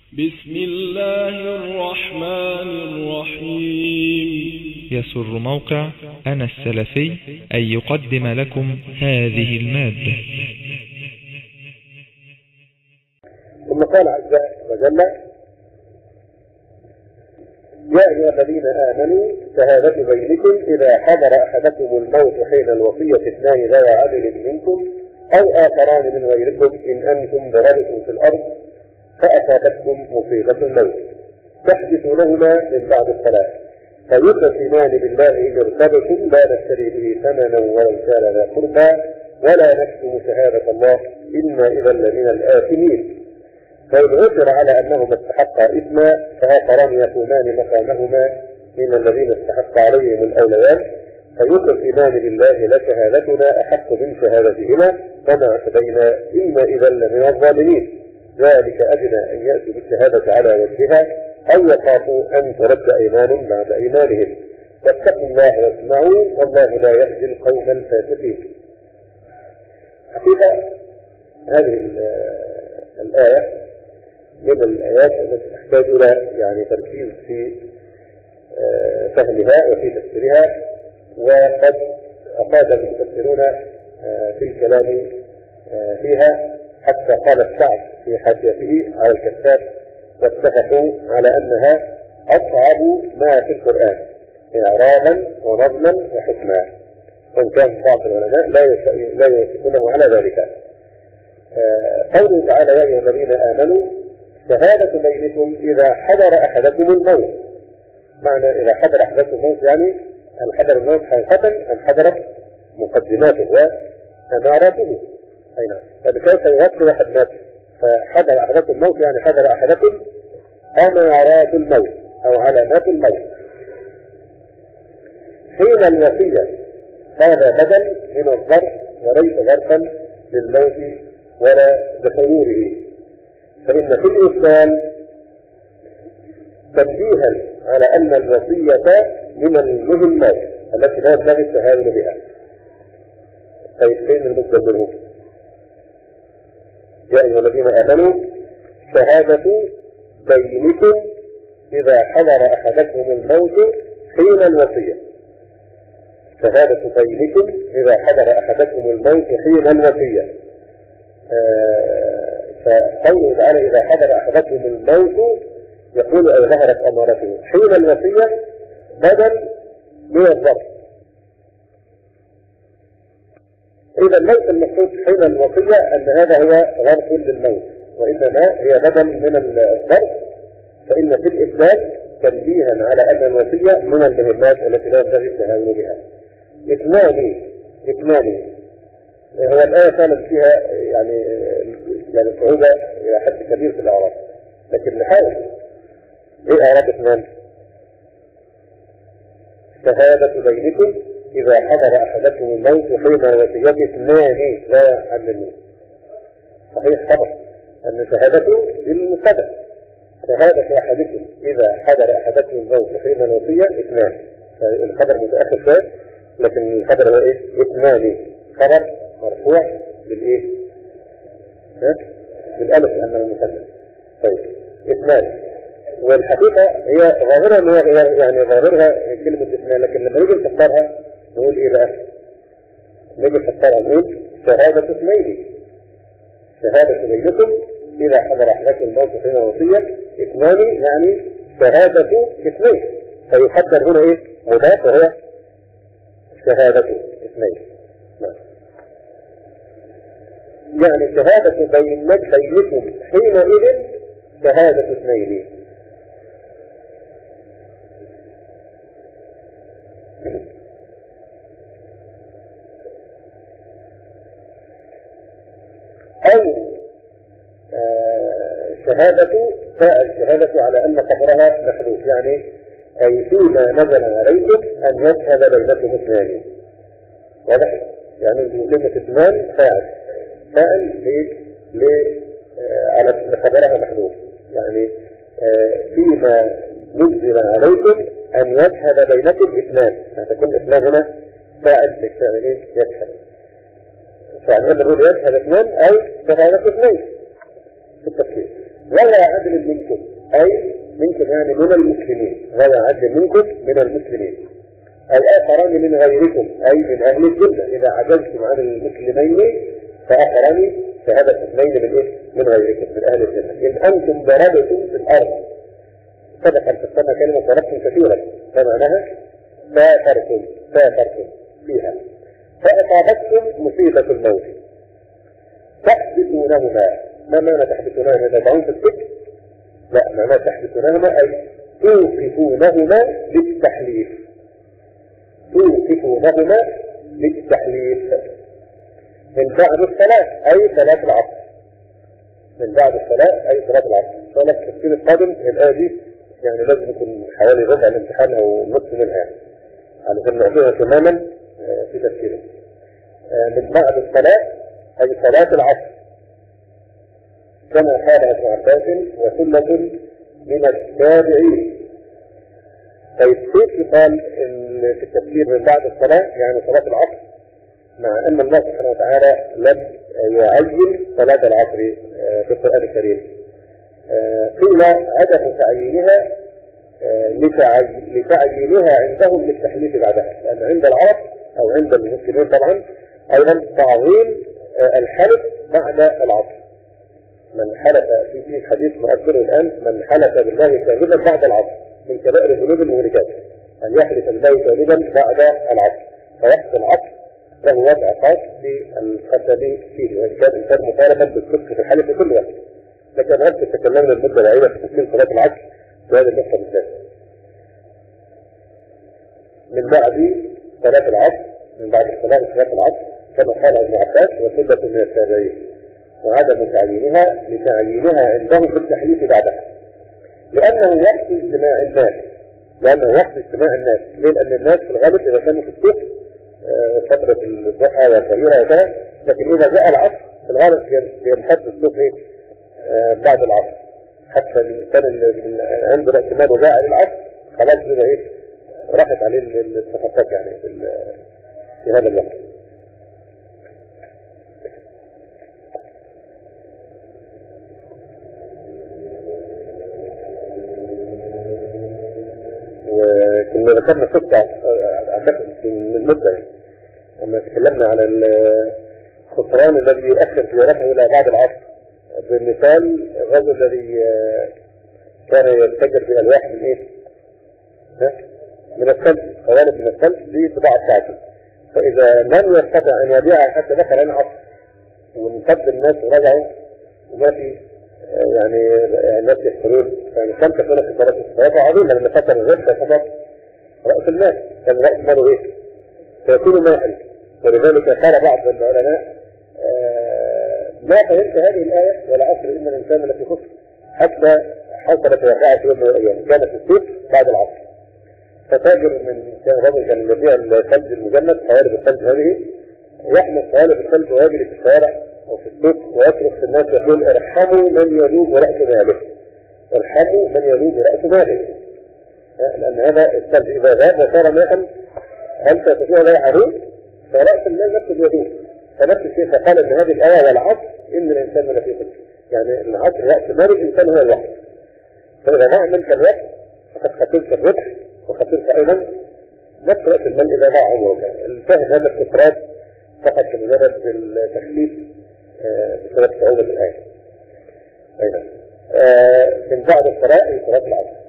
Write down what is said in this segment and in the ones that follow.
بسم الله الرحمن الرحيم. يسر موقع أنا السلفي أن يقدم لكم هذه المادة. ثم قال عز وجل: يا أيها الذين آمنوا شهادة بينكم إذا حضر أحدكم الموت حين الوصية اثنان ذوى عدل منكم أو آخران من غيركم إن أنتم ضربتم في الأرض فأصابتكم مصيبة الموت تحدثونهما من بعد الصلاة فيقسمان بالله إن ارتبتم لا نشتري به ثمنا ولو كان ذا قربى ولا نكتم شهادة الله إنا إذا لمن الآثمين. فإن عثر على أنهما استحقا إثما فآخران يقومان مقامهما من الذين استحق عليهم الأوليان فيقسمان بالله لشهادتنا أحق من شهادتهما فما اعتدينا إنا إذا لمن الظالمين. ذلك أدنى أن يأتوا بالشهادة على وجهها أو يخافوا أن ترد أيمان بعد أيمانهم واتقوا الله واسمعوا والله لا يهدي القوم الفاسقين. حقيقة هذه الآية من الآيات التي تحتاج إلى تركيز في فهمها وفي تفسيرها، وقد أفاد المفسرون في الكلام فيها حتى قال الشعب في حاشيته على الكتاب واتفقوا على أنها أصعب ما في القرآن إعرابا ونظما وحكما، وإن كان بعض العلماء لا يوافقونه على ذلك. قوله تعالى: يا أيها الذين آمنوا شهادة بينكم إذا حضر أحدكم الموت. معنى إذا حضر أحدكم الموت يعني أن حضر الموت حقيقة أن حضرت مقدماته وأماراته. أي نعم. فبكيف يغطي واحد مات فحضر أحدكم الموت يعني حضر أحدكم أمارات الموت أو علامات الموت. حين الوصية هذا بدل من الظرف وليس ظرفا للموت ولا لحضوره، فإن في الإسلام تنبيها على أن الوصية من المهمات التي لا ينبغي التهاون بها. طيب فين المقدم منه؟ يا أيها الذين آمنوا شهادة بينكم إذا حضر أحدكم الموت حين الوصية. شهادة بينكم إذا حضر أحدكم الموت حين الوصية. فقوله تعالى إذا حضر أحدكم الموت يقول أي ظهرت أمارته حين الوصية بدل من الظرف. إذا ليس المقصود حين الوصية أن هذا هو ظرف للموت، وإنما هي بدل من الظرف، فإن في الإسلام تنبيها على أن الوصية من المهمات التي لا ينبغي التهاون بها. إثنان هو الآية كانت فيها يعني صعوبة إلى حد كبير في الأعراف، لكن نحاول. إيه أعراف اثنان؟ شهادة بينكم إذا حضر أحدكم الموت حين وصيته اثنان لا يعلمون. صحيح طبعا أن شهادته للمبتدأ. شهادة أحدكم إذا حضر أحدكم الموت حين الوصية اثنان، الخبر متأخر شوية لكن الخبر هو إيه؟ اثنان، خبر مرفوع بالإيه؟ بالألف لأنه المثنى. طيب اثنان، والحقيقة هي ظاهرها ظاهرها كلمة اثنان، لكن لما نيجي نفسرها نقول ايه بقى؟ نيجي نفسرها نقول شهادة اثنين. شهادة بينكم إذا حضر أحدكم الموت حين الوصية اثنان يعني شهادة اثنين، فيقدر هنا ايه؟ مضاف وهو شهادة اثنين. يعني شهادة بينكم حينئذ شهادة اثنين. أو الشهادة على أن خبرها محدود، يعني أي فيما نزل عليكم أن يشهد بينكم اثنان. واضح؟ يعني كلمة اثنان فاعل على أن خبرها محدود، يعني فيما نزل عليكم أن يشهد بينكم اثنان، هتكون اثنان هنا فاعل للشاهدين يشهد. فعندما نقول يشهد اثنان أي شهادة اثنين في التفسير. غير عدل منكم، أي منكم يعني من المسلمين، غير عدل منكم من المسلمين، أو آخران من غيركم أي من أهل الجنة، إذا عجزتم عن المسلمين فآخران فهذا الاثنين من إيه؟ من غيركم من أهل الجنة. إن أنتم ضربتم في الأرض، سبق أن تستمع كلمة ضربتم كثيرا، فمعناها سافرتم فيها، فأصابتكم مصيبة الموت تحبسونهما. ما معنى تحبسونهما؟ تضعون في السجن؟ لا، معنى تحبسونهما أي توقفونهما للتحليف، توقفونهما للتحليف من بعد الصلاة أي صلاة العصر، من بعد الصلاة أي صلاة العصر. إن شاء الله في التفسير القادم الآية دي يعني لازم يكون حوالي ربع الامتحان أو نصف منها يعني علشان نعطيها تماما في تفسيره. من بعد الصلاة أي صلاة العصر، كما قال ابن عباس وسنة من التابعين. طيب كيف قال في التفسير من بعد الصلاة يعني صلاة العصر، مع أن الله سبحانه وتعالى لم يعين صلاة العصر في القرآن الكريم؟ قيل عدم تعيينها لتعيينها عندهم للتحليف بعدها، لأن عند العرب أو عند المسلمين طبعا أيضا تعظيم الحلف بعد العصر. من حلف في حديث مؤثر الآن، من حلف بالله كاذبا بعد العصر من كبائر الذنوب المهلكات، أن يحلف بالله كاذبا بعد العصر، فوقت العصر له وضع خاص للخشب فيه، وإن كان الإنسان مطالبا بالصدق في الحلف في كل وقت. لكن هل تتكلمنا المدة العينة في تفسير صلاة العصر وهذا النقطة بالذات. من بعد صلاة العصر، من بعد صلاة العصر كما قال ابن عباس وسنة من التابعين، وعدم تعيينها لتعيينها عندهم بالتحليف بعدها، لأنه وقت اجتماع الناس، ليه؟ لأن الناس في الغالب إذا كانوا في السوق فترة الضحى والظهيرة وكذا، لكن إذا جاء العصر في الغالب ينحط السوق بعد العصر، حتى الإنسان اللي عنده الاعتماد وجاء للعصر خلاص كده راحت عليه الصفقات يعني في هذا الوقت. وكنا ذكرنا قصة أعتقد من المدة لما تكلمنا على الخسران الذي يؤثر في ورثه إلى بعد العصر، بمثال الرجل الذي كان يتجر بألواح من إيه؟ من الثلج، قوالب من الثلج لطباعة بتاعته، فإذا لم يستطع أن يبيعها حتى دخل العصر وانتد الناس ورجعوا وما في يعني الناس يحصلون، يعني كم تكون خسارات الصلاة عظيمة لأن خسر الربح خسر رأس المال، كان رأس ماله إيه؟ فيكون ماحل. ولذلك قال بعض العلماء ما فهمت هذه الآية والعصر إن الإنسان لفي خسر حتى حصلت واقعة يوم من الأيام، كانت السوق بعد العصر، فتاجر من كان رجل كان يبيع الثلج المجمد، قوالب الثلج هذه، يحمل قوالب الثلج ويجري في الشوارع وفي السوق ويصرخ في الناس يقول ارحموا من يذوب رأس ماله، ارحموا من يذوب رأس ماله، لأن هذا الثلج إذا ذاب وصار ماء هل تستطيع لا يعروه فرأس المال نفسه يذوب. فنفس الشيء فقال ان هذه الآية والعصر إن الإنسان لفي خسر، يعني العصر رأس مال الإنسان هو الوقت، فإذا ما عملت الوقت فقد خسرت الربح وخسرت أيضا نفس رأس المال إذا ضاع عمرك. الفهم هذا الخسران فقط كمجرد التخليف بسبب صعوبة الآية. أيضا من بعد الصلاة هي صلاة العصر.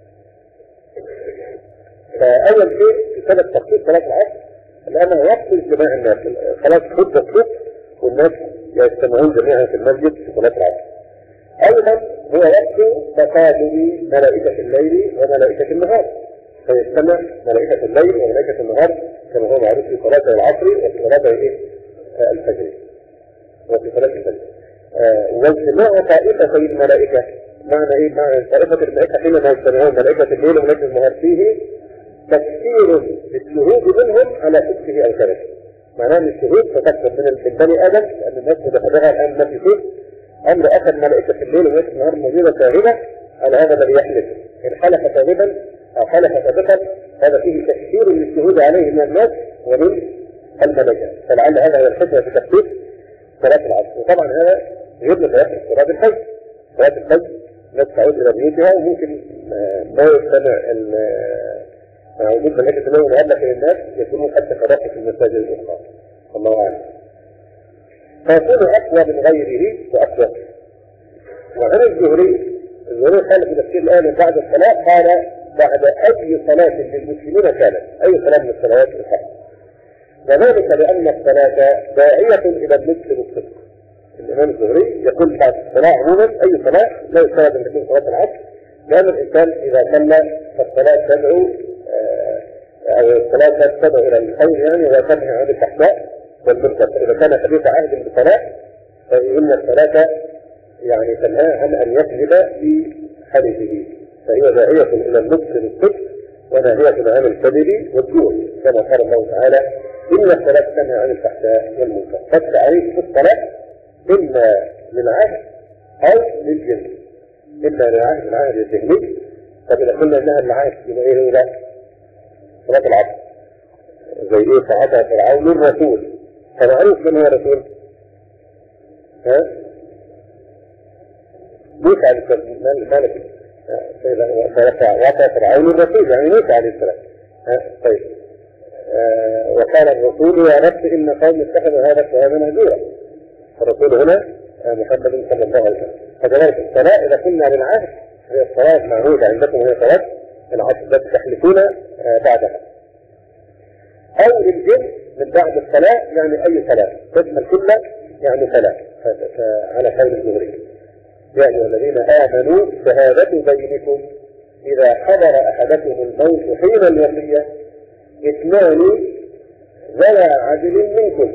فأول شيء سبب تخصيص صلاة العصر لأنه وقت اجتماع الناس، خلاص خد الصبح والناس يجتمعون جميعا في المسجد في صلاة العصر. أيضا هو وقت تقابل ملائكة الليل وملائكة النهار، فيجتمع ملائكة الليل وملائكة النهار كما هو معروف في صلاة العصر وفي صلاة الفجر وفي صلاة الفجر. واجتماع طائفة الملائكة معنى إيه؟ معنى طائفة الملائكة حينما يجتمعون ملائكة الليل وملائكة النهار فيه تكثير للشهود منهم على صدقه أو كذبه. معناه أن الشهود تكثر من بني آدم لأن الناس متفرغة الآن ما في شيء، أمر أخذ ملائكة الليل وملائكة النهار موجودة كاذبة على هذا الذي يحلف، إن حلف كاذبا أو حلف كاذبا هذا فيه تكثير للشهود عليه من الناس ومن الملائكة، فلعل هذا هو الحكمة في تخفيف صلاة العصر. وطبعا هذا غير صلاة الفجر. صلاة الفجر الناس تعود إلى بيوتها، وممكن ما يستمع مع وجود ملائكة الموت المؤلفة للناس يكونوا حتى كراسة في المساجد الأخرى. الله أعلم. فيكون أقوى من غيره وأقوى. وعن الزهري قال في تفسير الآية بعد الصلاة قال بعد أي صلاة للمسلمين كانت، أي صلاة من الصلوات الخمس، وذلك لأن الصلاة داعية إلى النصح والصدق. الإمام الزهري يقول بعد الصلاة عموما أي صلاة لا يفترض أن تكون صلاة العصر، لأن الإنسان إذا صلى فالصلاة تدعو أو الصلاة تدعو إلى الخير يعني، وتنهى عن الفحشاء والمنكر. إذا كان حديث عهد بالصلاة فإن الصلاة يعني تنهى عن أن يكذب في حديثه، فهي داعية إلى النصح والصدق وناهية عن الكذب والجوع، كما قال الله تعالى إن الصلاة تنهى عن الفحشاء والمنكر. فالتعريف في الصلاة إما للعهد أو للجنس، إما للعهد الذهني. طب إذا قلنا إنها العهد يبقى إيه هو؟ صلاة العصر زي إيه؟ فعطى فرعون الرسول، فمعروف من هو رسول؟ موسى عليه السلام. مالك وعطى فرعون الرسول يعني موسى عليه السلام. طيب وقال الرسول يا رب إن قوم اتخذوا هذا الكلام مهجورا. الرسول هنا محمد صلى الله عليه وسلم. فكذلك الصلاة إذا كنا للعهد هي الصلاة المعهودة عندكم، هي صلاة العصر التي تحلفون بعدها، أو للجنس من بعد الصلاة يعني أي صلاة تشمل كلها يعني صلاة، على قول الزهري يا أيها الذين آمنوا شهادة بينكم إذا حضر أحدكم الموت حين الوصية اثنان ذوى عدل منكم،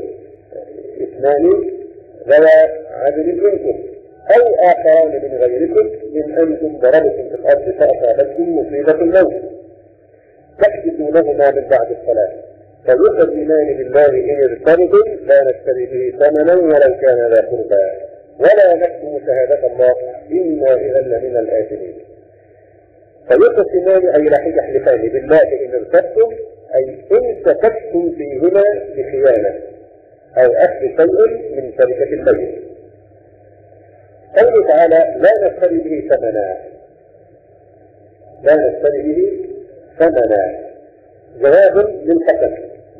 أو آخران من غيركم من أنتم ضربتم في الأرض فأصابتكم مصيبة الموت تحدثونهما من بعد الصلاة فيقسمان بالله إن ارتبتم لا نشتري به ثمنا ولو كان ذا قربى ولا نكتم شهادة الله إنا إذا لمن الآثمين. فيقسمان أي راح يحلفان بالله إن ارتبتم أي إن سكتتم فيهما بخيانة أو أخذ شيء من شركة الميت. قوله تعالى لا نشتري به ثمنا جواب للقسم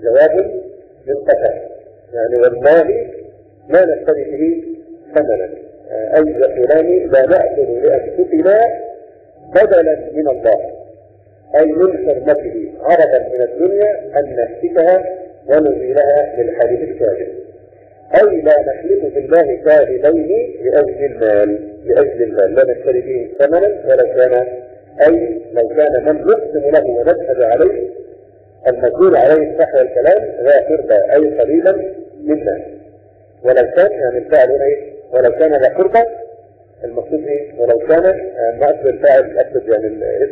يعني والله لا نشتري به ثمنا أي يقولان لا نأخذ لأنفسنا بدلا من الله أي من حرمته عرضا من الدنيا أن نهتكها ونزيلها للحديث الكاذب، أي لا نحلف بالله كاذبين لأجل المال لا نشتري به ثمنا لو كان من نقسم له ونشهد عليه المدلول عليه الصح والكلام ذا قربى أي قليلا منا، ولو كان يعني الفاعل ايه؟ ولو كان ذا قربى المقصود ايه؟ ولو كان ما أصل الفاعل أصل يعني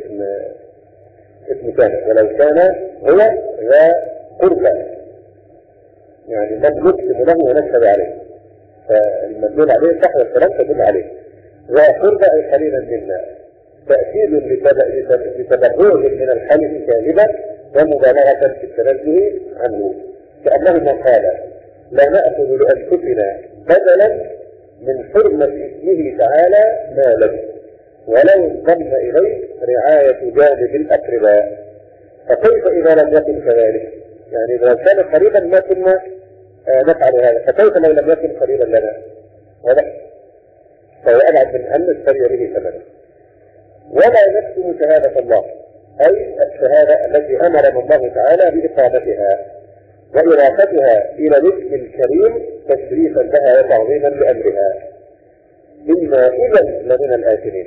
اسم كان، ولو كان هو ذا قربى يعني من نقسم له ونشهد عليه، فالمدلول عليه صح والكلام تدل عليه ذا قربى أي قليلا منا، تأكيد لتبرؤه من الحلف كاذبا ومبالغة في التنزه عنه، كأنهما قال لا نأخذ لأنفسنا بدلا من حرمة اسمه تعالى مالا ولو انضم إليه رعاية جانب الأقرباء، فكيف إذا لم يكن كذلك؟ يعني إذا كان قريبا ما كنا نفعل هذا، فكيف لو لم يكن قريبا لنا؟ فهو أبعد من أن نشتري به ثمنا. ولا نكتم شهادة الله أي الشهادة التي أمرنا الله تعالى بإقامتها وإراقتها إلى الاسم الكريم تشريفا لها وتعظيما لأمرها. إنا إذا لمن الآثمين،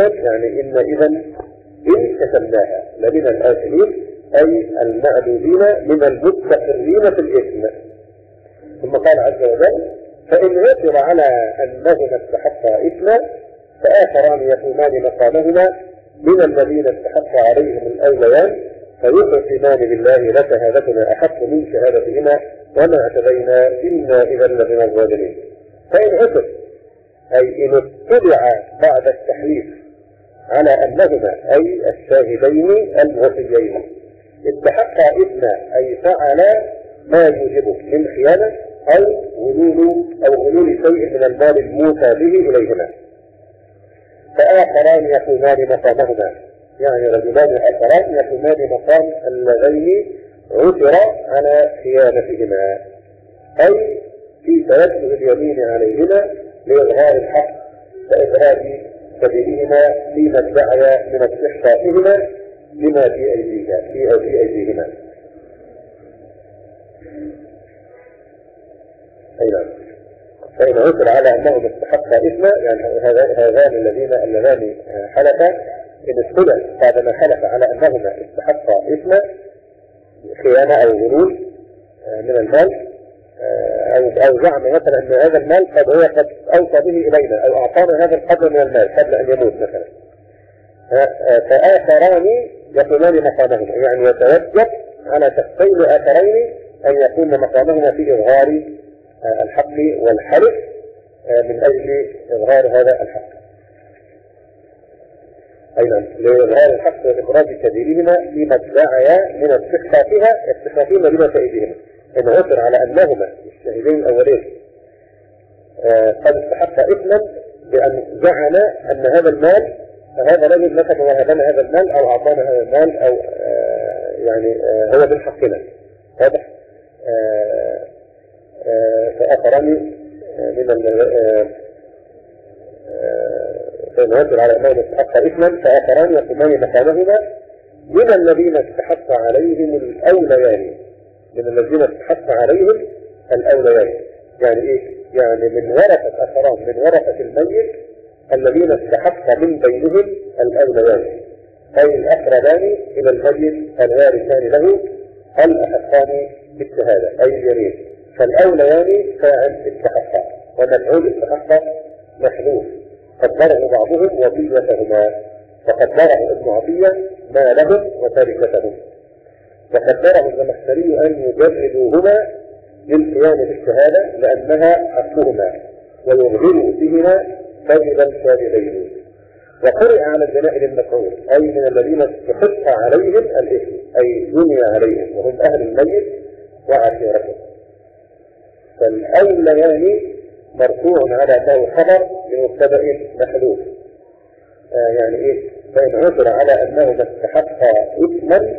إن كتمناها لمن الآثمين أي المعدودين من المستقرين في الإثم. ثم قال عز وجل فإن عثر على أنهما استحقا إثما فآخران يقومان مقامهما من الذين استحق عليهم الأوليان فيقسمان بالله لشهادتنا أحق من شهادتهما وما اعتدينا إنا إذا لمن الظالمين. فإن عثر أي إن اتبع بعد التحليف على أنهما أي الشاهدين الوصيين استحقا إثما أي فعل ما يوجبه من خيانة أو غلول شيء من المال الموسى به إليهما، فآخران يقومان مقامهما، يعني رجلان آخران يقومان مقام اللذين عثر على خيانتهما، أي في توجه اليمين عليهما لإظهار الحق وإبراز سبيلهما فيما ادعي من استحقاقهما لما في أيديهما. أي نعم. فإن عثر على أنهم استحقا إثما، يعني هذان اللذان حلفا، إن اختلف بعدما حلف على أنهما استحقا إثما خيانة أو غلول من المال، أو زعم مثلا أن هذا المال قد أوصى به إلينا أو أعطانا هذا القدر من المال قبل أن يموت مثلا، فآخران يقومان مقامهما، يعني يتوجب على شخصين آخرين أن يكون مقامهما في إظهار الحق والحلف من أجل إظهار هذا الحق، أيضا لإظهار الحق وإبراز سبيلهما فيما ادعيا من استحقاقهما لما في أيديهما. إن عثر على أنهما الشاهدين الأولين قد استحق إثما بأن زعم أن هذا المال، هذا رجل مثلا وهبنا هذا المال أو أعطانا هذا المال أو يعني هو من حقنا، واضح؟ فآخران فإن عثر على أنهم استحق إثما فآخران يقومان مقامهما من الذين استحق عليهم الأوليان، من الذين استحق عليهم الأوليان، يعني إيه؟ يعني من ورثة آخران من ورثة الميت الذين استحق من بينهم الأوليان، أي الأقربان إلى الميت الوارثان له الأحقان بالشهادة أي اليمين، فالأوليان فاعل استحقا ومفعول استحقا محذوف، قدره بعضهم وصيتهما، فقدره ابن عطية ما لهم وتركتهم، وقدره الزمخشري أن يجردوهما للقيام بالشهادة لأنها حقهما ويظهروا بهما كذب الكاذبين. وقرئ على الجنائل المفعول أي من الذين استحق عليهم الإثم أي دنيا عليهم وهم أهل الميت وعشيرته. فالأوليان مرفوع على أنه خبر لمبتدأ محذوف، يعني إيه؟ فإن عثر على أنهما استحقا إثما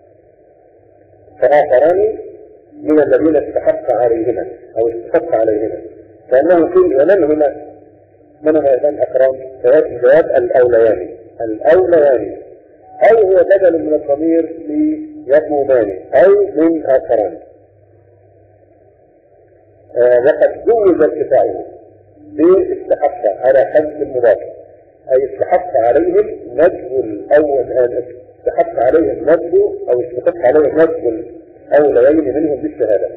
فآخران من الذين استحق عليهما أو استحق عليهما، فأنه قيل ومن هما؟ من هما هذان أقران؟ جواب الأوليان. الأوليان أو هو بدل من الضمير ليقومان أو من آخران، وقد جوز ارتفاعه باستحق على حد المضاف، أي استحق عليهم نجم الأول، استحق عليهم نجم أو استحق عليهم نجم الأولين منهم بالشهادة.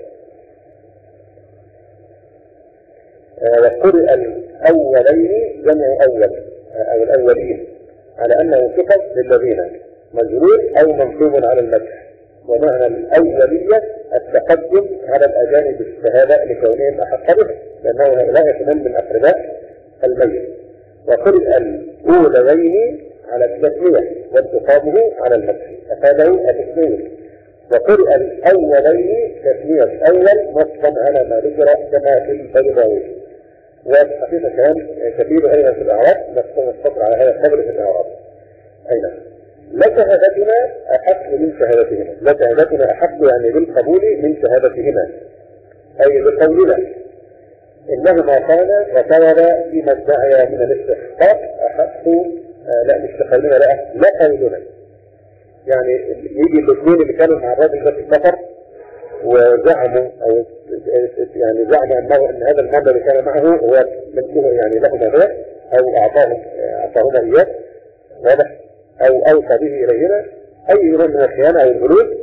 وقرئ الأولين جمع أول أو الأولين على أنه صفة للذين مجرور أو منصوب على المدح، ومعنى الأولية التقدم على الأجانب بالشهادة لكونهم أحق به لأنه هؤلاء يكونون من أقرباء الميت. وقرئ الأولين على التسمية وانتقامه على المدح أفاده الاثنين. وقرئ الأولين تسمية الأول نصا على ما ذكر كما في البيضاوي، والحقيقة كان كثير أيضا في الأعراب نستطر على هذا القدر في الأعراب. أين لشهادتنا أحق من شهادتهما، لشهادتنا أحق يعني بالقبول من شهادتهما، أي بقولنا إنهما كان وكان فيما ادعي من الاستحقاق أحق، لا مش قولنا لا قولنا، يعني يجي الاثنين اللي كانوا مع الراجل ده في السفر وزعموا أو يعني زعموا أن هذا المال اللي كان معه هو منكوه يعني لهما ذا أو أعطاهما إياه، واضح؟ أو أوصى به إلينا أي نوع من الخيانة أو الغلول،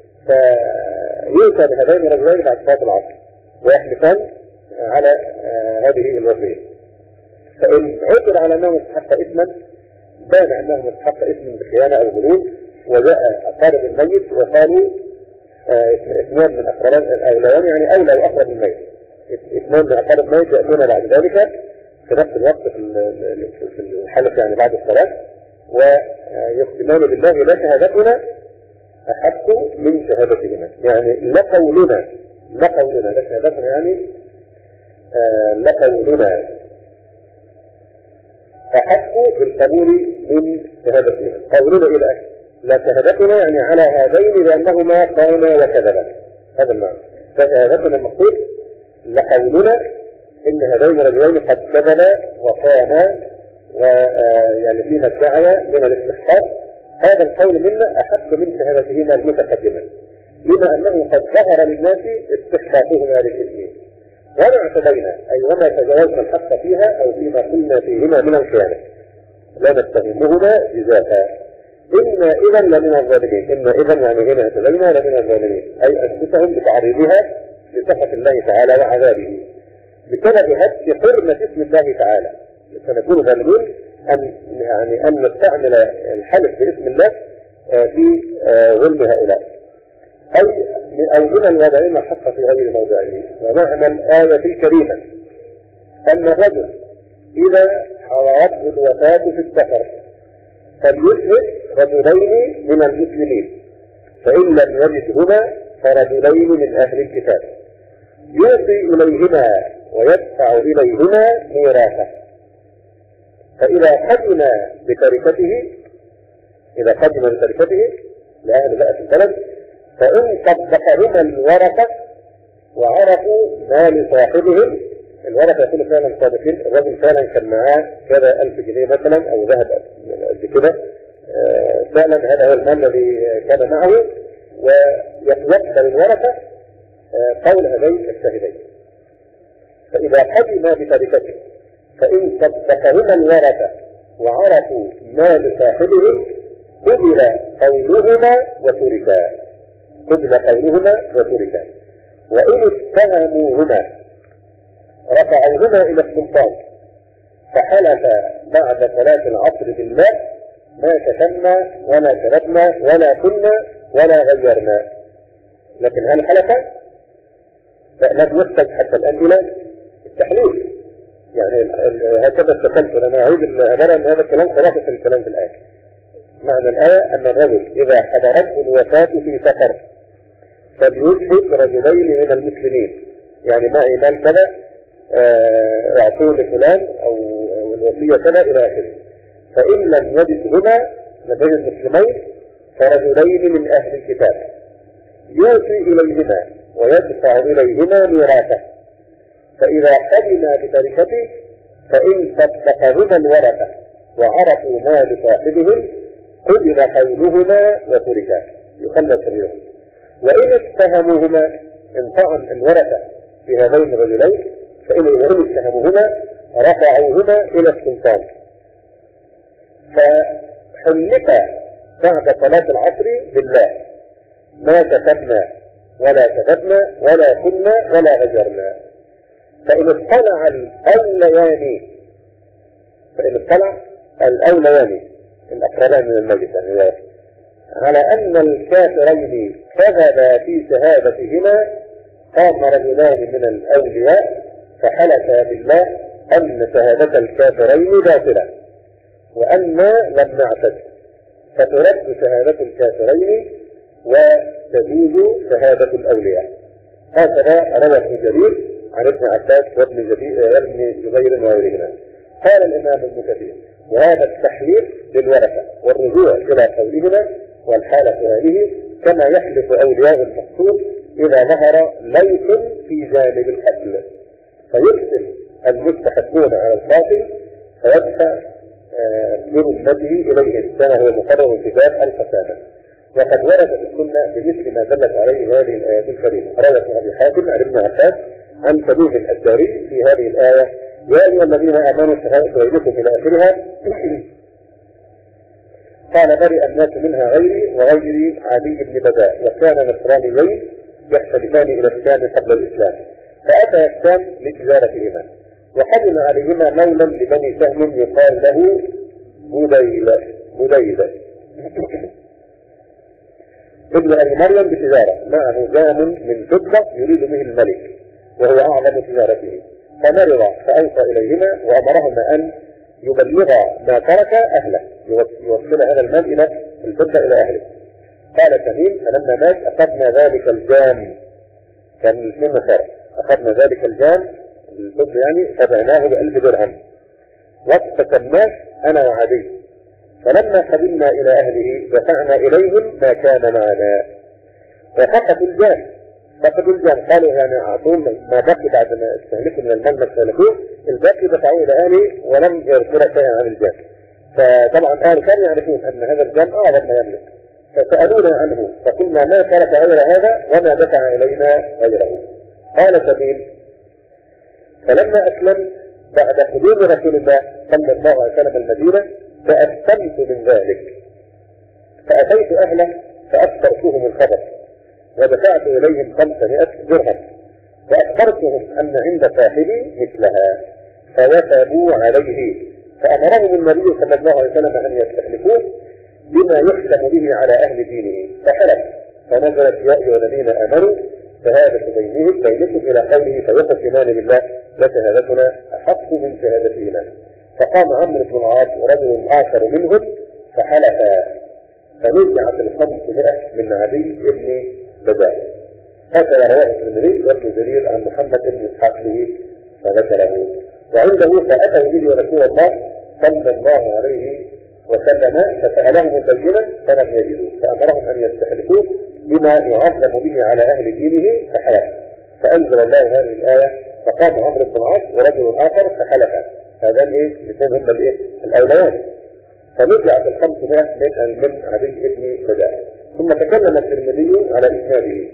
فيؤتى بهذين الرجلين بعد صلاة العصر ويحلفان على هذه الوصية. فإن عثر على أنهم استحق إثما بان أنهم استحق إثما بخيانة أو غلول، وجاء أقارب الميت وقالوا اثنان من أقربان الأوليان يعني أولى وأقرب الميت، اثنان من أقارب الميت يأتون بعد ذلك في نفس الوقت في الحلف يعني بعد الصلاة ويقسمان بالله لا شهادتنا أحق من شهادتهما، يعني لا قولنا لا شهادتنا يعني لا قولنا أحق بالقبول من شهادتنا. قولنا إلى أجل لا شهادتنا يعني على هذين لأنهما قاما وكذبا، هذا المعنى. فشهادتنا المقصود لقولنا إن هذين الرجلين قد كذبا وقاما ويعني فيما ادعيا من الاستحقاق، هذا القول منا أحق من شهادتهما المتقدمة، بما أنه قد ظهر للناس استحقاقهما للإثم، وما اعتدينا أي وما تجاوزنا الحق فيها أو فيما قلنا فيهما من الخيانة لا نتهمهما جزافا، إنا إذا لمن الظالمين. إنا إذا يعني هنا اعتدينا لمن الظالمين، أي أنفسهم بتعريضها لسخط الله تعالى وعذابه بسبب هتك حرمة اسم الله تعالى. سنكون ظالمين أن نستعمل الحلف باسم الله في ظلم هؤلاء، أو من الوضعين الحق في غير موضعه. ومعنى الآية الكريمة أن الرجل إذا حضرته الوفاة في السفر فليشهد رجلين من المسلمين، فإن لم يجدهما فرجلين من أهل الكتاب يوصي إليهما ويدفع إليهما ميراثه، فإذا قدم بتركته لأهل بأس البلد فإن صدقهما الورثة وعرفوا ما لصاحبهم، الورثة يكونوا فعلا صادقين، الرجل فعلا كان معاه كذا 1000 جنيه مثلا أو ذهب قد كده، فعلا هذا هو المال الذي كان معه، ويقبل الورثة قول هذين الشاهدين. فإذا قدم بتركته فإن صدقهما الورثة وعرفوا ما لصاحبهم قبل قولهما وتركا. وإن اتهموهما رفعوهما إلى السلطان فحلف بعد صلاة العصر بالله ما كتمنا ولا كذبنا ولا كنا ولا غيرنا. لكن هل حلف؟ لم يحتج حتى الآن إلى التحليل، يعني هكذا التسلسل. أنا أعيد العبارة أن هذا الكلام خلاصة الكلام في الآية. معنى الآية أن الرجل إذا حضرته الوفاة في سفر فليشهد رجلين من المسلمين، يعني معي مال كذا اعطوه لفلان أو الوصية كذا إلى آخره، فإن لم يجدهما لديه المسلمين فرجلين من أهل الكتاب يوصي إليهما ويدفع إليهما ميراثه، فإذا قدم بتركته فإن صدقهما الورثة وعرفوا ما لصاحبهم قبل قولهما وتركا يخلى سبيلهم. وإن اتهموهما إن طعن الورثة في هذين الرجلين فإن اتهموهما رفعوهما إلى السلطان فحلف بعد صلاة العصر بالله ما كتبنا ولا كذبنا ولا كنا ولا غيرنا. فإن اطلع الأوليان الأقربان من المجلس على أن الكافرين كذبا في شهادتهما قام رجلان من الأولياء فحلفا بالله أن شهادة الكافرين باطلة وأن لم نعتد، فترد شهادة الكافرين وتجوز شهادة الأولياء. هكذا روى ابن جرير عن ابن عباس وابن جبير وغيرهما. قال الإمام ابن كثير وهذا التحليل للورثة والرجوع إلى قولهما والحالة هذه كما يحلف أولياء المقصود إذا ظهر ليس في جانب القتل فيقتل المستحقون على القاتل فيدفع بذمته إليهم كما هو مقرر في باب القسامة. وقد ورد في السنة بمثل ما دلت عليه هذه الآيات الكريمة. روى ابن أبي حاتم عن ابن عباس عن تميم الداري في هذه الآية يا أيها الذين آمنوا شهادة بينكم إلى آخرها قال برئ الناس منها غيري وغيري عدي بن بداء وكان نصرانيين يحتلفان إلى الشام قبل الإسلام فأتى الشام لتجارتهما وحدم عليهما مولا لبني سهم يقال له بديلة ابن أبي مريم بتجارة معه جام من فضة يريد به الملك وهو أعظم تجارته فمرض فأوصى إليهما وأمرهما أن يبلغ ما ترك أهله يوصل هذا المال إلى الفضة إلى أهله. قال تميم فلما مات أخذنا ذلك الجام كان الاثنين نصارى أخذنا ذلك الجام الفضة يعني فبعناه ب1000 درهم واقتسمناه أنا وعدي، فلما قدمنا إلى أهله دفعنا إليهم ما كان معنا وفقدوا الجاه. فقدوا الجاه، قالوا يعني أعطون ما بقي بعد ما استهلكوا من المال ما استهلكوه، الباقي دفعوه إلى أهله ولم يذكر شيئا عن الجاه. فطبعا أهل كانوا يعرفون أن هذا الجاه أعظم ما يملك، فسألونا عنه فقلنا ما ترك غير هذا وما دفع إلينا غيره. قال سبيل: فلما أسلمت بعد قدوم رسول الله صلى الله عليه وسلم المدينة تأثمت من ذلك، فأتيت أهله فأخبرتهم الخبر ودفعت إليهم 500 درهم وأخبرتهم أن عند صاحبي مثلها فوثبوا عليه، فأمرهم النبي صلى الله عليه وسلم أن يستحلفوه بما يحكم به على أهل دينه فحلف، فنزلت يا أيها الذين آمنوا شهادة بينكم إلى قوله فيقسمان بالله لشهادتنا أحق من شهادتهما. فقام عمرو بن العاص ورجل آخر منهم فحلفا فنزعت 500 من عدي بن بدار. هكذا رواه الترمذي وابن جرير عن محمد بن إسحاق به فذكره. وعنده فأتوا به رسول الله صلى الله عليه وسلم فسألهم البينة فلم يجدوا، فأمرهم أن يستحلفوه بما يعظم به على أهل دينه فحلف، فأنزل الله هذه الآية فقام عمرو بن العاص ورجل آخر فحلفا. هذا الاثنين هم الأولوان. فنزعت 500 من عدي بن بدار. ثم تكلم الترمذي على إسناده.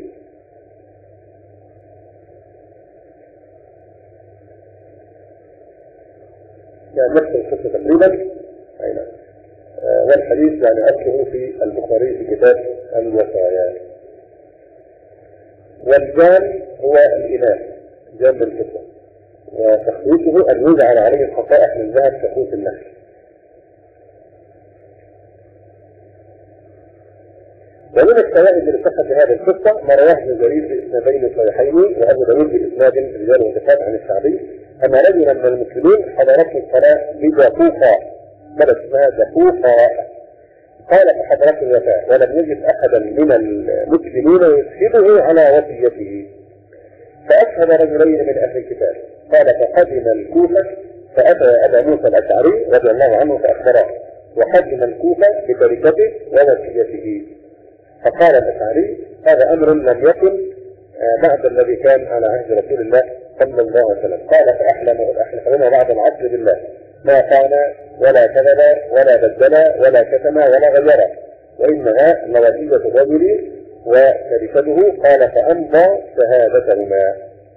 يعني نفس القصة تقريبا، والحديث يعني أصله في البخاري في كتاب الوصايا. والجان هو الإله، جان بالفضة، وتخصيصه أن يجعل عليه الحقائق من ذهب كخوت النخل. ومن الشواهد اللي صحت في هذه القصة ما رواه ابن جرير بإسنادين صحيحين وأبو داود بإسناد رجال وثقات عن الشعبي أن رجلا من المسلمين حضرته الصلاة بدقوقة، بلد اسمها دقوقة، قال فحضرته الوفاة ولم يجد أحدا من المسلمين يشهده على وصيته، فأشهد رجلين من أهل الكتاب. قال فقدم الكوفة فأتى أبا موسى الأشعري رضي الله عنه فأخبره، وقدم الكوفة بتركته ووصيته. فقال الأشعري هذا أمر لم يكن بعد الذي كان على عهد رسول الله صلى الله عليه وسلم. قال فأحلفنا بعد العصر بالله ما كان ولا كذب ولا بدل ولا كتم ولا غير، وإنها لوصية الرجل وتركته. قال فأمضى شهادتهما.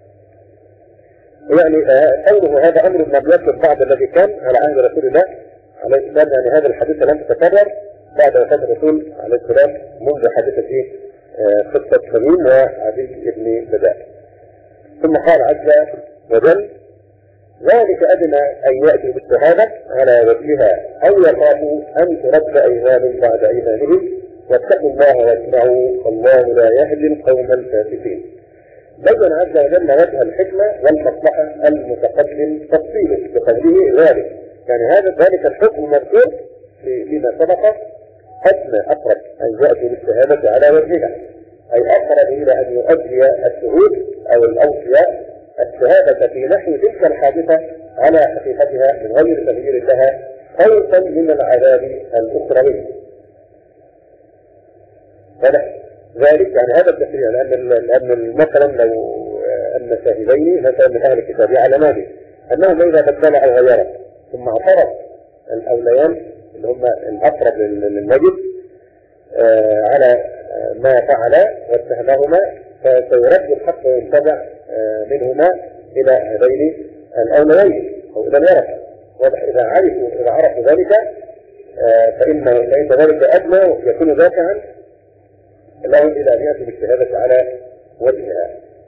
يعني قوله هذا أمر لم يكن بعد الذي كان على عهد رسول الله عليه السلام، يعني هذا الحديث لم تتكرر بعد وفاة الرسول عليه السلام منذ حادثة قصة تميم وعدي بن بدار. ثم قال عز وجل ذلك أدنى أن يأتي بالشهادة على وجهها أو يخافوا أن ترد أيمان بعد أيمانهم واتقوا الله واسمعوا الله لا يهدي القوم الفاسقين. بين عز وجل وجه الحكمة والمصلحة المتقدم تفصيله بقوله ذلك، يعني ذلك الحكم المذكور فيما سبق أدنى أقرب أن يأتي بالشهادة على وجهها، أي أقرب إلى أن يؤدي الشهود أو الأوصياء الشهادة في نحو تلك الحادثة على حقيقتها من غير تغيير لها خوفا من العذاب الأخروي. ذلك يعني هذا التشريع، لأن مثلا لو أن شاهدين مثلا من أهل الكتاب يعلمان أنهم إذا بدل أو غيره ثم اعترف الأوليان اللي هم الأقرب للنجد على ما فعل واتهمهما، فسيرد الحق وينتزع منهما إلى هذين الأوليين أو إلى الورثة. إذا عرفوا ذلك فإن ذلك أدنى يكون دافعا لهم إلى أن يأتي بالشهادة على وجهها.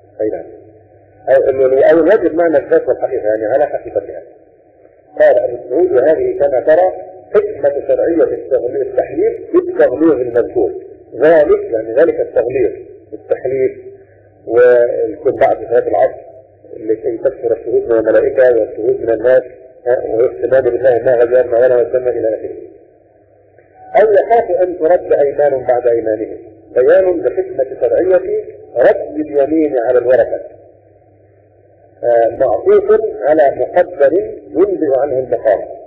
أو الواجب معنى الذات والحقيقة، يعني على حقيقتها. قال ابن مسعود وهذه كما ترى حكمة شرعية التحليل بالتغليظ المذكور. ذلك يعني ذلك التغليظ بالتحليل ويكون بعد صلاة العصر لكي تكثر الشهود من الملائكة والشهود من الناس والاحتمال بالله ما غيرنا ولا نسمى إلى آخره. أو يخاف أن ترد أيمان بعد أيمانهم، بيان بحكمة شرعية رد اليمين على الورثة معطوف على مقدر ينبئ عنه المقام.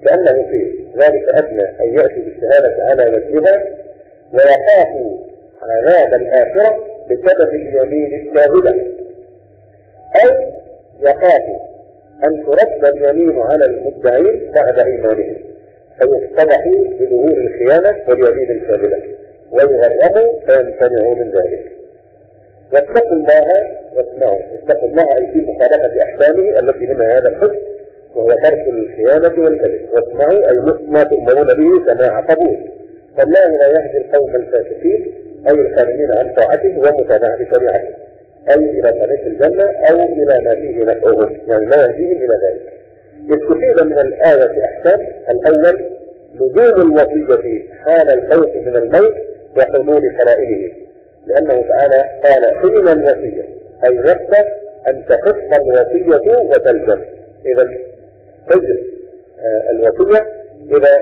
كأنه فيه ذلك أدنى أن يأتوا بالشهادة على وجهها ويخافوا عذاب الآخرة بسبب اليمين الكاذبة، أو يخافوا أن ترد اليمين على المدعين بعد إيمانهم فيفتضحوا بظهور الخيانة واليمين الكاذبة ويغرموا فيمتنعوا من ذلك. واتقوا الله واسمعوا، اتقوا الله أي في مخالفة أحكامه التي منها هذا الحكم وهو ترك الخيانة والكذب، واسمعوا أي ما تؤمرون به سماع قبول. فالله لا يهدي القوم الفاسقين أي الخارجين عن طاعته ومتابعة شريعته، أي إلى طريق الجنة أو إلى ما فيه نفعهم، يعني لا يهديهم إلى ذلك. استفيد من الآية أحكام: الأول لزوم الوصية حال الخوف من الموت وحلول خلائله، لأنه تعالى قال حين الوصية أي وقت أن تخف الوصية وتلزم. إذا تجب الوصية إذا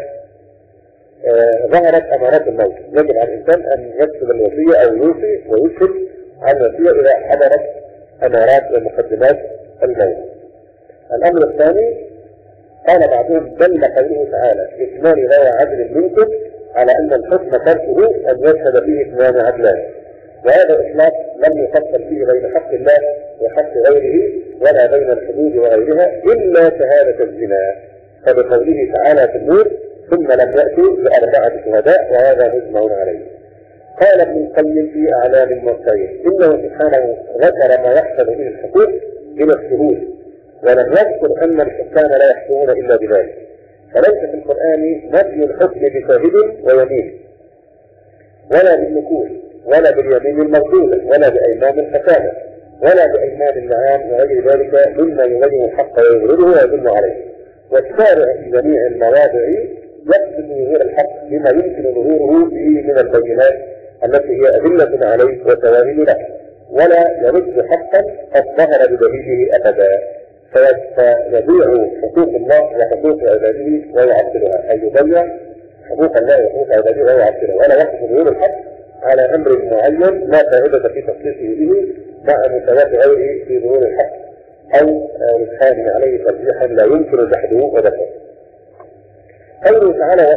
ظهرت أمارات الموت، يجب على الإنسان أن يكتب الوصية أو يوصي ويشهد عن الوصية إذا حضرت أمارات ومقدمات الموت. الأمر الثاني قال بعضهم دل قوله تعالى اثنان ذوي عدل منكم على أن الحكم تركه أن يشهد فيه اثنان عدلان، وهذا الإطلاق لم يفصل فيه بين حق الله وحق غيره ولا بين الحدود وغيرها إلا شهادة الزنا، فبقوله تعالى في النور ثم لم يأتوا بأربعة شهداء وهذا مجمع عليه. قال ابن القيم في أعلام المرسلين إنه سبحانه ذكر ما يحصل به الحقوق إلى الشهود، ولم يذكر أن الحكام لا يحكمون إلا بذلك، فليس في القرآن نفي الحكم بشاهد ويمين ولا بالنكول ولا باليمين المردودة ولا بأيمان الحكامة ولا بأيمان اللعان وغير ذلك مما يبين الحق ويبرده ويدل عليه. والشارع في جميع المواضع يقصد ظهور الحق بما يمكن ظهوره به من البينات التي هي أدلة عليه وشواهد له، ولا يرد حقا قد ظهر بدليله أبدا، فيبيع حقوق الله وحقوق عباده ويعطلها، أي يبيع حقوق الله وحقوق عباده ويعطلها، ولا يحصل ظهور الحق على أمر معين لا فائدة في تخصيصه به مع مساواة غيره في ظهور الحق أو إدخاله عليه ترجيحا لا يمكن جحده ودفعه. قوله تعالى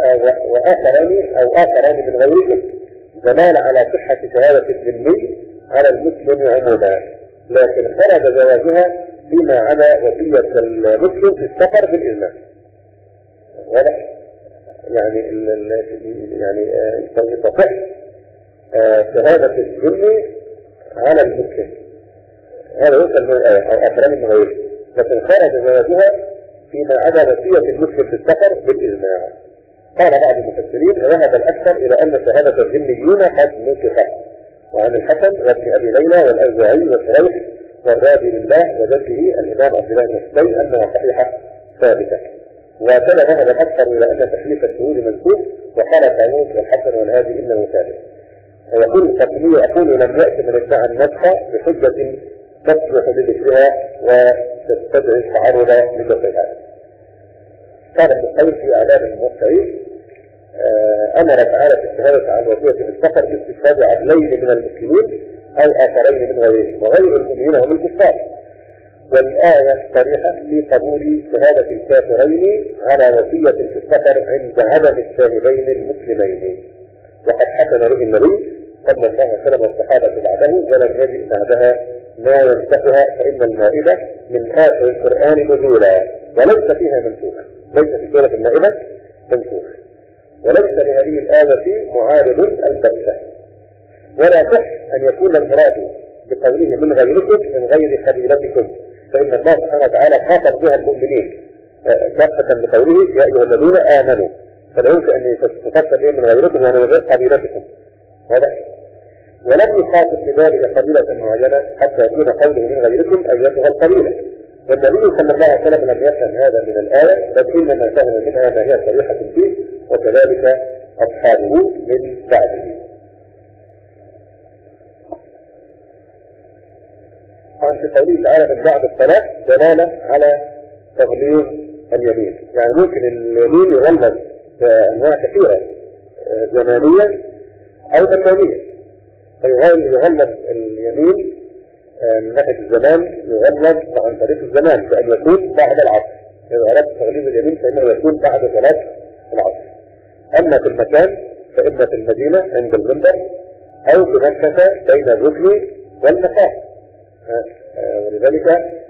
وآخران من غيرهم دلال على صحة شهادة الذمي على المسلم عموما، لكن خرج جوازها فيما عدا وصية المسلم في السفر بالإجماع. يعني تصح شهادة الذمي على المسلم، هذا يوصل من الآية أو آخرين من غيره، لكن خرج جوازها فيما عدا وصية المسلم في السفر بالإجماع. قال بعض المفسرين وذهب الأكثر إلى أن شهادة الذميين قد نسخت، وعن الحسن وابن أبي ليلى والأوزاعي وشريح والرادي لله وجده الإمام عبد الله بن مسعود أنها صحيحة ثابتة. وكان ذهب الأكثر إلى أن تحليف الشهود منسوخ، وقال طاووس والحسن والهادي إنه ثابت. ويقول الفاطمي أقول لم يأت من ادعى النسخ بحجة تصلح بذكرها وتستدعي التعرض لتصحيحها. قال ابن القيم في أعلام الموقعين أمر تعالى في الشهادة عن وصية في السفر باستشهاد عدلين من المسلمين أو آخرين من غيرهم، وغير المؤمنين هم الكفار. والآية صريحة في قبول شهادة الكافرين على وصية في السفر عند عدم الشاهدين المسلمين، وقد حكم به النبي صلى الله عليه وسلم والصحابة بعده ولم يجد بعدها ما ينسخها، فإن المائدة من آخر القرآن نزولا وليس فيها منسوخ، ليس في سورة المائدة منسوخ، وليس لهذه الآية معارض البتة. ولا صح أن يكون المراد بقوله من غيركم من غير قبيلتكم، فإن الله سبحانه وتعالى خاطب بها المؤمنين كافة بقوله يا أيها الذين آمنوا، فلا يمكن أن تفسر به من غيركم ومن غير قبيلتكم، ولم يخاطب بذلك قبيلة معينة حتى يكون قوله من غيركم أيتها القبيلة. والنبي صلى الله عليه وسلم لم يفهم هذا من الآية، بل إنما فهم منها ما هي صريحة فيه، وكذلك أصحابه من بعده. في قوله تعالى من بعد الصلاة دلالة على تغليظ اليمين، يعني ممكن اليمين يغلظ بأنواع كثيرة زمانية أو مكانية، فيغلظ اليمين من ناحية الزمان يغلظ عن طريق الزمان، بأن يكون بعد العصر إذا أردت تغليب اليمين فإنه يكون بعد صلاة العصر. أما في المكان فإما في المدينة عند المنبر أو في مكة بين الركن والمقام. ولذلك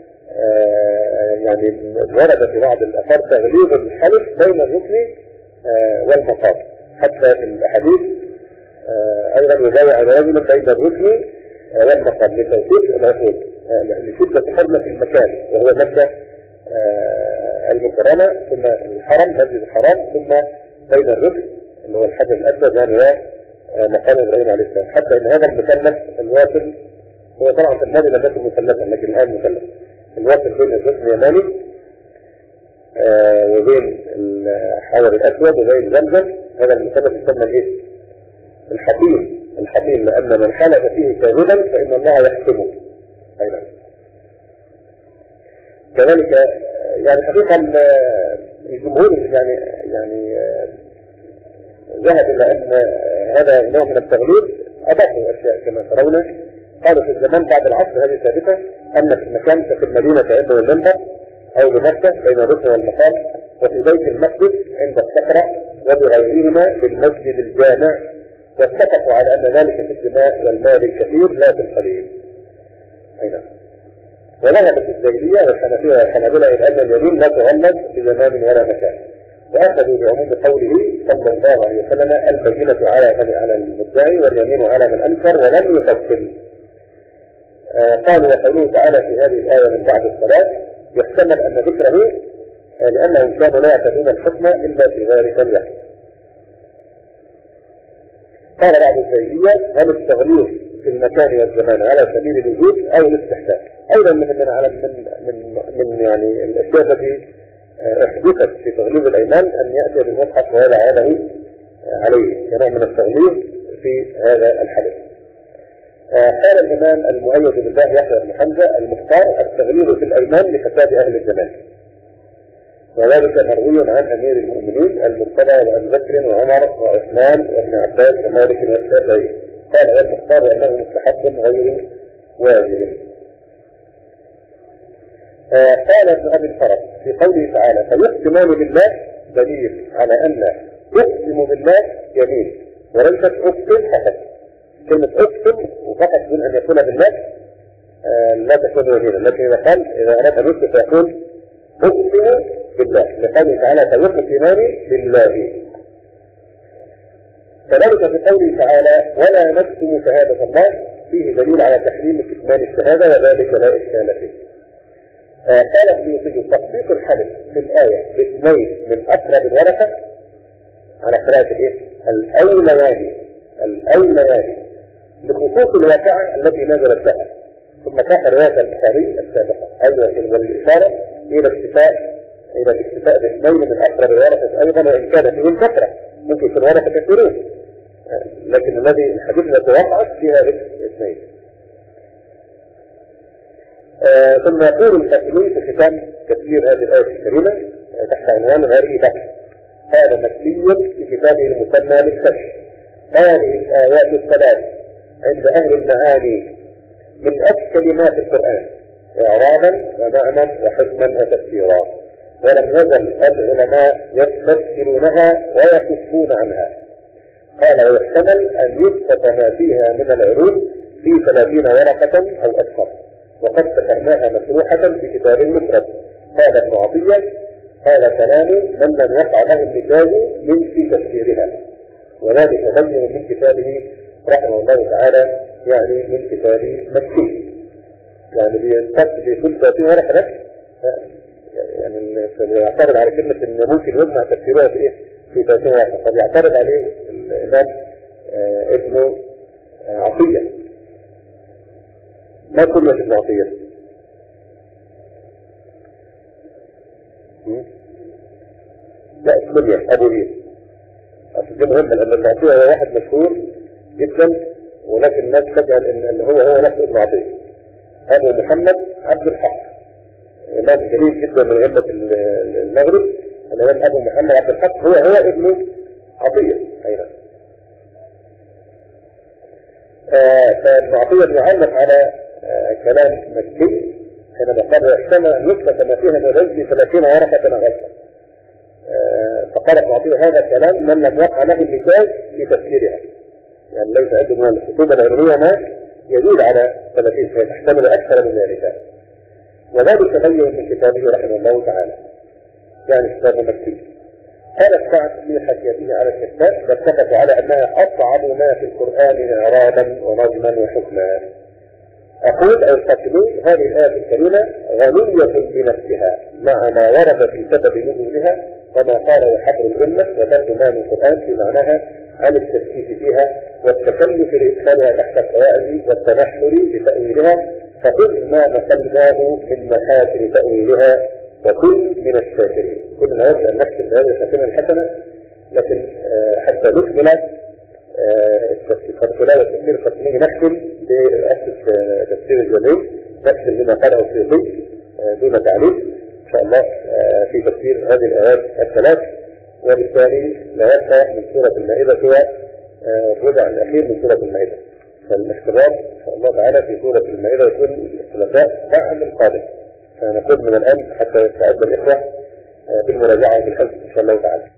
يعني ورد في بعض الآثار تغليب الحلف بين الركن والمقام، حتى في الأحاديث أيضا يبايع الرجل بين الركن والمقام لتوثيق العقود لشدة حرمة المكان وهو مكة المكرمة، ثم الحرم مسجد الحرام، ثم بين الركن اللي هو الحجر الأسود يعني مقام إبراهيم عليه السلام. حتى إن هذا المثلث الواصل هو طبعا في الماضي لم يكن مثلثا لكن الآن مثلث، الواصل بين الركن اليماني وبين الحجر الأسود وبين زمزم، هذا المثلث يسمى الايه؟ الحطيم، لأن من حلف فيه كاذبا فإن الله يحكمه. أيضا كذلك يعني حقيقة الجمهور يعني ذهب إلى أن هذا نوع من التغليب، أضافوا أشياء كما ترون. قالوا في الزمان بعد العصر هذه ثابتة أن في المكان في المدينة كأنه المنبر أو بمكة بين الركن والمقام، وفي بيت المقدس عند الصخرة وبغيرهما بالمسجد الجامع، واتفقوا على أن ذلك في الدماء والمال الكثير لا في القليل. أين وذهبت الزيدية والحنفية والحنابلة إلى أن اليمين لا تغلب بزمان ولا مكان، وأخذوا بعموم قوله صلى الله عليه وسلم البينة على المدعي واليمين على من أنكر ولم يفصل. قالوا وقوله تعالى في هذه الآية من بعد الصلاة يحتمل أن ذكره لأنهم كانوا لا يعتدون الحكم إلا في ذلك الوقت. قال بعض الزيدية هل التغليظ في المكان والزمان على سبيل الوجود أو الاستحسان؟ أيضا من يعني الأشياء التي احدثت في تغليظ الأيمان أن يأتي بالمصحف ويضع يده عليه كنوع من التغليظ في هذا الحدث. قال الإمام المؤيد بالله يحيى بن حمزة المختار التغليظ في الأيمان لفساد أهل الزمان، وذلك مروي عن أمير المؤمنين المرتضى وأبي بكر وعمر وعثمان وابن عباس ومالك والشافعي. قال والمختار أنه مستحب غير واجب. قال ابن أبي الفرج في قوله تعالى فيقسمان بالله دليل على أن يقسم بالله يمين وليست أقسم فقط. كلمة أقسم وفقط من أن يكون بالله لا تكون يمينا، لكن إذا قال إذا أراد أن يقسم فيقول أقسم بالله لقوله تعالى فيقسمان بالله. كذلك في قوله تعالى ولا نكتم شهادة الله فيه دليل على تحريم كتمان الشهادة وذلك لا إشكال فيه. قال السيوطي تطبيق الحلف في الآية باثنين من أقرب الورثة على قراءة الأولوان بخصوص الواقعة التي نزلت لها، ثم كان رواية البخاري السابقة أيضا والإشارة إلى الاكتفاء باثنين من أقرب الورثة أيضا، وإن كان فيهم كثرة ممكن في الورثة كثيرون، لكن الذي الحديث التي وقعت فيها اثنين. ثم يقول الحاكمين في ختام تفسير هذه الآية الكريمة تحت عنوان غريبة هذا مكتوب في كتابه المسمى بالكشف. هذه الآيات الثلاث عند أهل المعاني من أشكل ما في القرآن إعرابا ومعنى وحكما وتفسيرا، ولم يزل العلماء يستفسرونها ويكفون عنها. قال ويحتمل أن يسقط ما فيها من العروض في 30 ورقة أو أكثر، وقد ذكرناها مشروحة في كتاب المفرد. قال ابن عطية هذا كلام من وقع له النتاج من في تفسيرها، وذلك بين من كتابه رحمه الله تعالى يعني من كتاب مكي، يعني بينتج كل 30 ورقة يعني يعترض على كلمة ان ممكن يجمع تفسيرها في ايه في 30 ورقة، فبيعترض عليه الإمام ابن عطية. ما كلمة ابن عطية؟ لا كلمة أبو هير. دي مهمة لأن ابن عطية هو واحد مشهور جدا، ولكن الناس تجعل ان هو نفس ابن عطية. أبو محمد عبد الحق إمام جليل جدا من أئمة المغرب، الإمام أبو محمد عبد الحق هو ابن عطية أيضا. فابن عطية يعلق على كلام مكي حينما قال يحتمل أن يكتب ما فيها من الرجل 30 ورقة غلطة. فقال ابن عطية هذا الكلام من لم يقع له النتاج في تفسيرها، يعني ليس عنده من الخطوبة العلمية ما يزيد على 30 فهي تحتمل أكثر من ذلك. وذلك تبين من كتابه رحمه الله تعالى، يعني كتاب مكي. قال السعد في حكيته على الكتاب واتفقوا على أنها أصعب ما في القرآن إعرابا ونظما وحكما. أقول أو القاتلون هذه الآية الكريمة غنية بنفسها مع ما ورد في سبب نزولها كما قال حبر الأمة وترجمان القرآن في معناها عن التفكيك فيها والتكلف لإدخالها تحت القواعد والتنحر بتأويلها، فكل ما نقلناه من محاسن تأويلها وكل من الشاكرين. كل ما يجب أن نكتب هذه الحكمة الحسنة، لكن حتى نكمل التفصيلات والتفسير القسمي نختم بأسس تفسير الجميل، نختم بما قاله السيوطي دون تعليق إن شاء الله في تفسير هذه الآيات الثلاث. وبالتالي لا يبقى من سورة المائدة سوى الربع الأخير من سورة المائدة. فالاختبار إن شاء الله تعالى في سورة المائدة يكون الثلاثاء بعد القادم، فنقول من الآن حتى يستعد الإخوة بالمراجعة بالحفظ إن شاء الله تعالى.